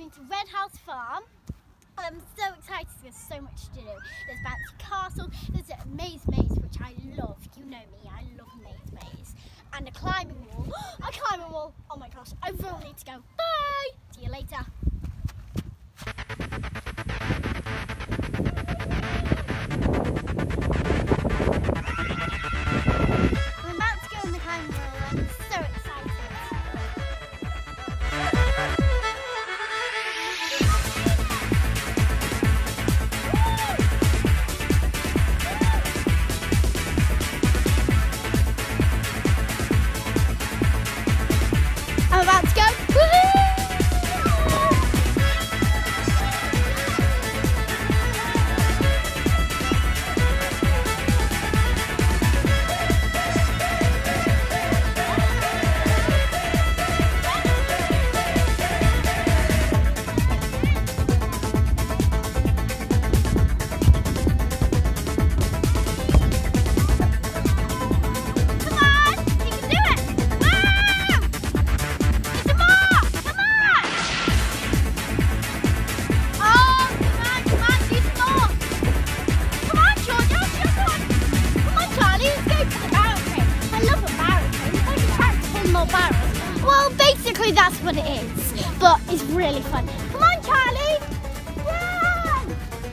going to Red House Farm. I'm so excited, there's so much to do. There's Bouncy Castle, there's a maze, which I love. You know me, I love maze. And a climbing wall. A climbing wall. Oh my gosh, I really need to go. Bye! See you later. I'm about to go in the climbing wall. I'm so excited. I'm about to go. Well, basically that's what it is, but it's really fun. Come on, Charlie! Run!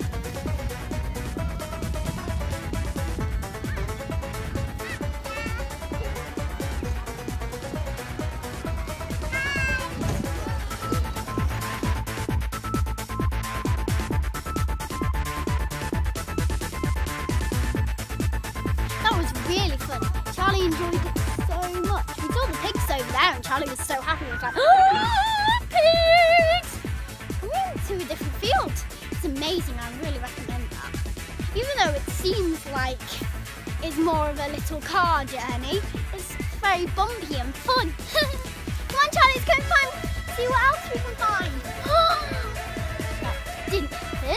That was really fun. Charlie enjoyed it so much. We saw the pigs over there and Charlie was so happy. He was like, oh, pigs! We went to a different field. It's amazing. I really recommend that. Even though it seems like it's more of a little car journey, it's very bumpy and fun. Come on, Charlie, let's go and see what else we can find. That didn't happen.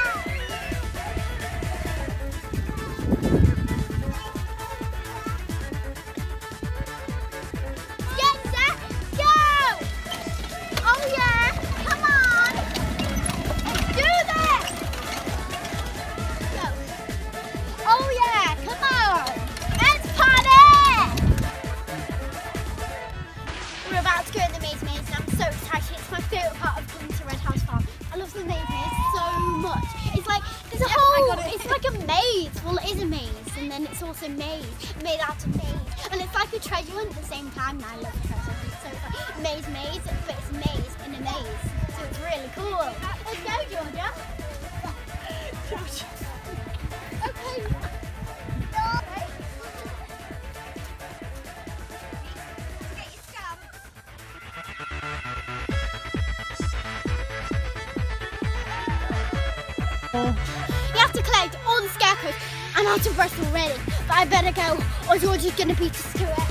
We're about to go in the maze and I'm so excited. It's my favourite part of coming to Red House Farm. I love the maze so much. It's like there's a whole, it's like a maze. Well, it is a maze and then it's also made out of maze. And it's like a treasure hunt at the same time. And I love treasure. It's so fun. Maze, but it's maze in a maze. So it's really cool. Let's go, Georgia. Georgia. Okay. You have to collect all the scarecrows. I'm out of breath already, but I better go or George is going to beat us to it.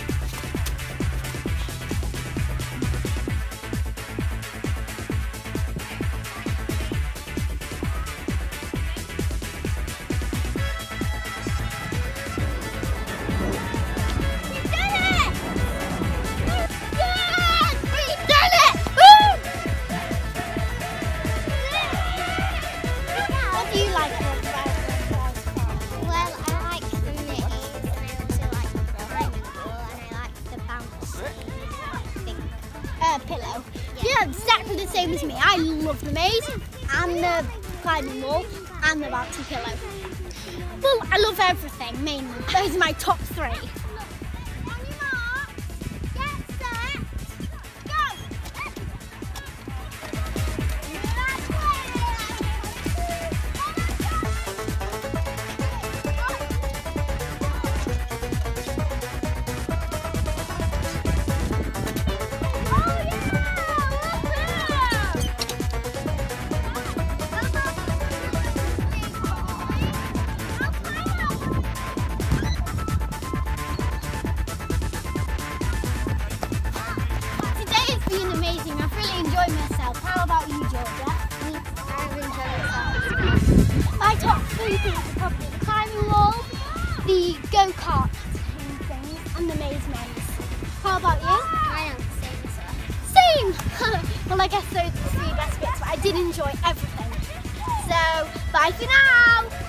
Pillow. Yeah, exactly the same as me. I love the maze and the climbing wall and the bouncy pillow. Well, I love everything mainly. Those are my top three. On your mark, get set, go! Myself. How about you, Georgia? I've enjoyed myself. My top three things are probably the climbing wall, the go-kart things, and the maze. How about you? I am the same as well. Same! Well, I guess those are the 3 best bits, but I did enjoy everything. So, bye for now.